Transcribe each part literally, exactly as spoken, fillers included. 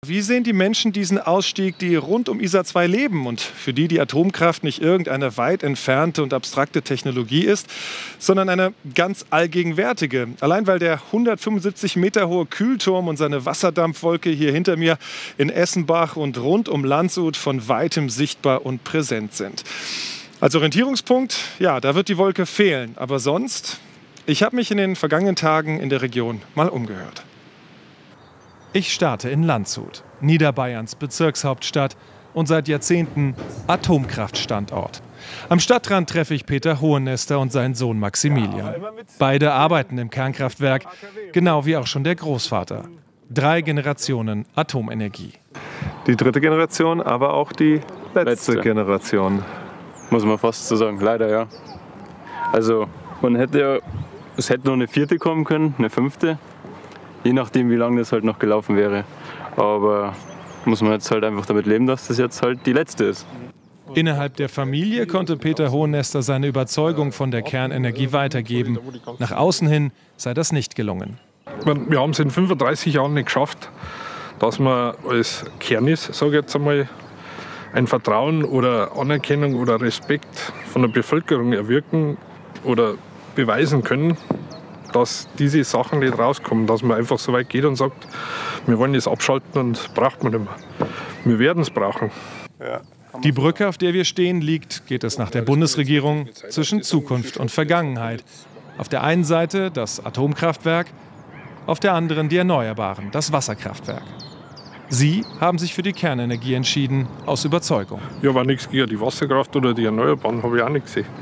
Wie sehen die Menschen diesen Ausstieg, die rund um Isar zwei leben und für die die Atomkraft nicht irgendeine weit entfernte und abstrakte Technologie ist, sondern eine ganz allgegenwärtige? Allein weil der hundertfünfundsiebzig Meter hohe Kühlturm und seine Wasserdampfwolke hier hinter mir in Essenbach und rund um Landshut von weitem sichtbar und präsent sind. Als Orientierungspunkt, ja, da wird die Wolke fehlen. Aber sonst, ich habe mich in den vergangenen Tagen in der Region mal umgehört. Ich starte in Landshut, Niederbayerns Bezirkshauptstadt und seit Jahrzehnten Atomkraftstandort. Am Stadtrand treffe ich Peter Hohenester und seinen Sohn Maximilian. Beide arbeiten im Kernkraftwerk, genau wie auch schon der Großvater. Drei Generationen Atomenergie. Die dritte Generation, aber auch die letzte, letzte. Generation. Muss man fast so sagen, leider ja. Also man hätte ja, es hätte noch eine vierte kommen können, eine fünfte. Je nachdem, wie lange das halt noch gelaufen wäre. Aber muss man jetzt halt einfach damit leben, dass das jetzt halt die letzte ist. Innerhalb der Familie konnte Peter Hohenester seine Überzeugung von der Kernenergie weitergeben. Nach außen hin sei das nicht gelungen. Wir haben es in fünfunddreißig Jahren nicht geschafft, dass man als Kernis, sage ich jetzt einmal, ein Vertrauen oder Anerkennung oder Respekt von der Bevölkerung erwirken oder beweisen können, dass diese Sachen nicht rauskommen, dass man einfach so weit geht und sagt, wir wollen es abschalten und braucht man nicht mehr. Wir werden es brauchen. Die Brücke, auf der wir stehen, liegt, geht es nach der Bundesregierung, zwischen Zukunft und Vergangenheit. Auf der einen Seite das Atomkraftwerk, auf der anderen die Erneuerbaren, das Wasserkraftwerk. Sie haben sich für die Kernenergie entschieden, aus Überzeugung. Ja, war nichts gegen die Wasserkraft oder die Erneuerbaren, habe ich auch nicht gesehen.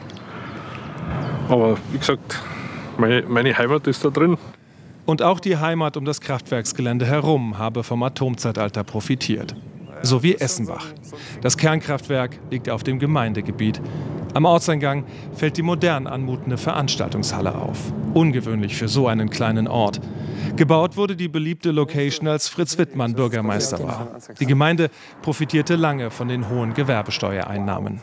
Aber wie gesagt, Meine, meine Heimat ist da drin. Und auch die Heimat um das Kraftwerksgelände herum habe vom Atomzeitalter profitiert. So wie Essenbach. Das Kernkraftwerk liegt auf dem Gemeindegebiet. Am Ortseingang fällt die modern anmutende Veranstaltungshalle auf. Ungewöhnlich für so einen kleinen Ort. Gebaut wurde die beliebte Location, als Fritz Wittmann Bürgermeister war. Die Gemeinde profitierte lange von den hohen Gewerbesteuereinnahmen.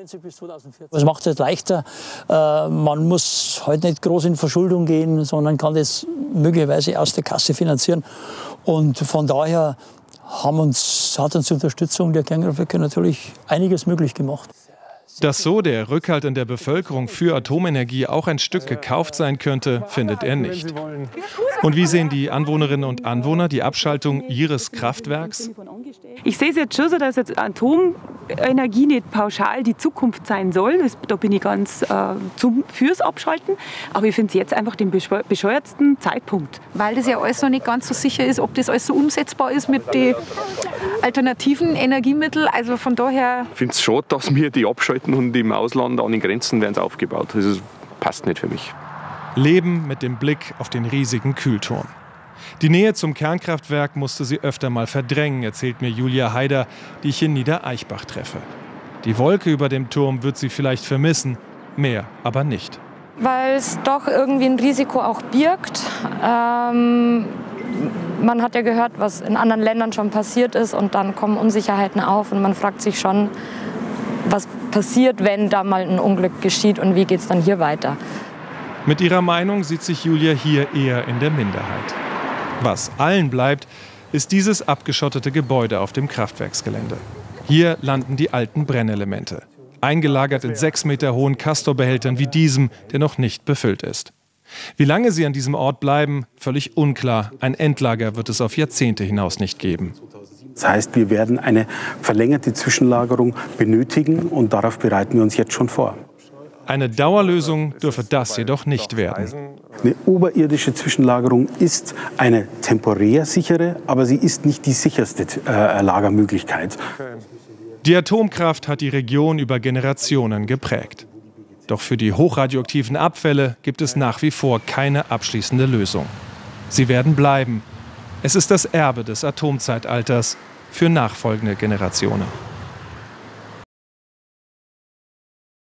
Das macht es jetzt leichter. Man muss heute nicht groß in Verschuldung gehen, sondern kann das möglicherweise aus der Kasse finanzieren. Und von daher haben uns, hat uns die Unterstützung der Kernkraftwerke natürlich einiges möglich gemacht. Dass so der Rückhalt in der Bevölkerung für Atomenergie auch ein Stück gekauft sein könnte, findet er nicht. Und wie sehen die Anwohnerinnen und Anwohner die Abschaltung ihres Kraftwerks? Ich sehe es jetzt schon so, dass jetzt Atomenergie nicht pauschal die Zukunft sein soll. Das, da bin ich ganz äh, zum, fürs Abschalten. Aber ich finde es jetzt einfach den bescheuertsten Zeitpunkt. Weil das ja alles noch nicht ganz so sicher ist, ob das alles so umsetzbar ist mit den alternativen Energiemitteln. Also von daher. Ich finde es schade, dass wir die abschalten und im Ausland an den Grenzen werden sie aufgebaut. Das ist, passt nicht für mich. Leben mit dem Blick auf den riesigen Kühlturm. Die Nähe zum Kernkraftwerk musste sie öfter mal verdrängen, erzählt mir Julia Haider, die ich in Niedereichbach treffe. Die Wolke über dem Turm wird sie vielleicht vermissen, mehr aber nicht. Weil es doch irgendwie ein Risiko auch birgt. Ähm, man hat ja gehört, was in anderen Ländern schon passiert ist und dann kommen Unsicherheiten auf und man fragt sich schon, was passiert, wenn da mal ein Unglück geschieht und wie geht es dann hier weiter. Mit ihrer Meinung sieht sich Julia hier eher in der Minderheit. Was allen bleibt, ist dieses abgeschottete Gebäude auf dem Kraftwerksgelände. Hier landen die alten Brennelemente, eingelagert in sechs Meter hohen Castor-Behältern wie diesem, der noch nicht befüllt ist. Wie lange sie an diesem Ort bleiben, völlig unklar. Ein Endlager wird es auf Jahrzehnte hinaus nicht geben. Das heißt, wir werden eine verlängerte Zwischenlagerung benötigen und darauf bereiten wir uns jetzt schon vor. Eine Dauerlösung dürfe das jedoch nicht werden. Eine oberirdische Zwischenlagerung ist eine temporär sichere, aber sie ist nicht die sicherste äh, Lagermöglichkeit. Die Atomkraft hat die Region über Generationen geprägt. Doch für die hochradioaktiven Abfälle gibt es nach wie vor keine abschließende Lösung. Sie werden bleiben. Es ist das Erbe des Atomzeitalters für nachfolgende Generationen.